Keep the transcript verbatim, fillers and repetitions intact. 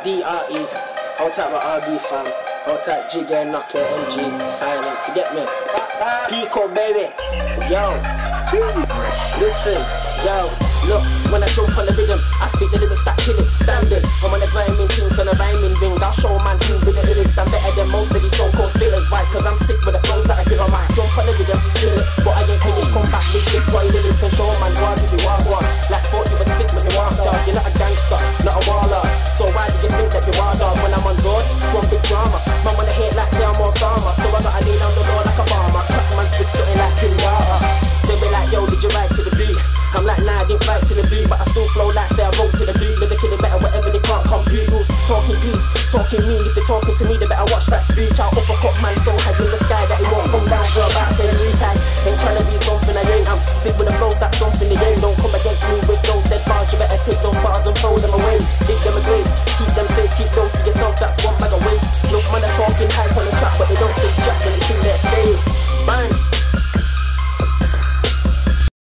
D R E, out at my R B fam, out at Jigger, Knocker, M G, Silence, you get me? PeakleBerry, yo, listen, yo, look, when I jump on the rhythm, I speak the lyrics that kill it, standard. I'm on the rhyming tunes on the rhyming ring, I'll show man tunes with the lyrics, I'm better than most of these so-called spitters, right? Cause I'm sick with the flows that I give on my jump on the rhythm, kill it, but I ain't finished, come back with this boy lyrics and show man why do you want one? Like thought you would stick with me one dog, you're not a gangster, not a waller, so why do you think that you are dog? When I'm on road, one big drama, man wanna hate like they are more farmer, so I gotta lay down the law like a farmer, cut man stick something like Pinata. They be like, yo, did you ride to the beat? I'm like, nah, I didn't fight to the beat, but I still flow like say I wrote to the beat. They're looking better, whatever they can't compete. Rules, talking peace, talking mean. If they're talking to me, they better watch that speech. I'll uppercut man so high in the sky that it won't come down for about ten recasts. Ain't trying to be something I ain't. I'm sick with the flows, that's something they ain't. Don't come against me with those dead bars. You better take those bars and throw them away. Dig them a grave, keep them safe, keep those to yourself. That's one bag of waste. Look, man, they're talking hype on the track, but they don't take jack when it's